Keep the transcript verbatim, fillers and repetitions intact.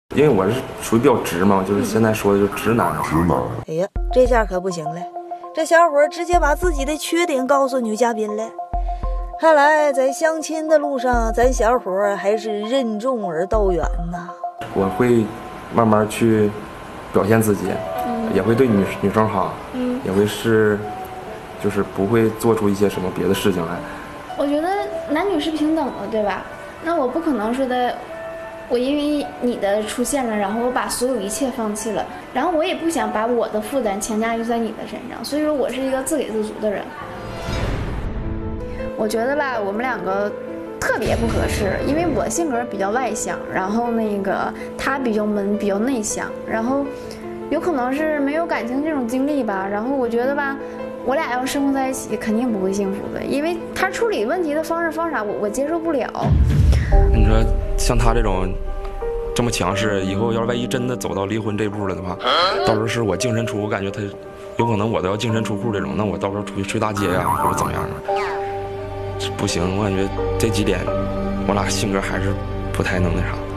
因为我是属于比较直嘛，就是现在说的就是直男。 直男。 哎呀，这下可不行了，这小伙直接把自己的缺点告诉女嘉宾了。看来在相亲的路上，咱小伙还是任重而道远呐。 我会慢慢去表现自己，嗯、也会对女女生好，嗯、也会是，就是不会做出一些什么别的事情来。 我觉得男女是平等的，对吧？那我不可能说的。我因为你的出现了，然后我把所有一切放弃了，然后我也不想把我的负担强加于在你的身上，所以说我是一个自给自足的人。我觉得吧，我们两个特别不合适，因为我性格比较外向，然后那个他比较闷，比较内向，然后有可能是没有感情这种经历吧，然后我觉得吧，我俩要生活在一起肯定不会幸福的，因为他处理问题的方式方法我我接受不了。 你说像他这种这么强势，以后要是万一真的走到离婚这步了的话，到时候是我净身出，我感觉他有可能我都要净身出户这种，那我到时候出去睡大街呀、啊，或者怎么样的，不行，我感觉这几点我俩性格还是不太能那啥。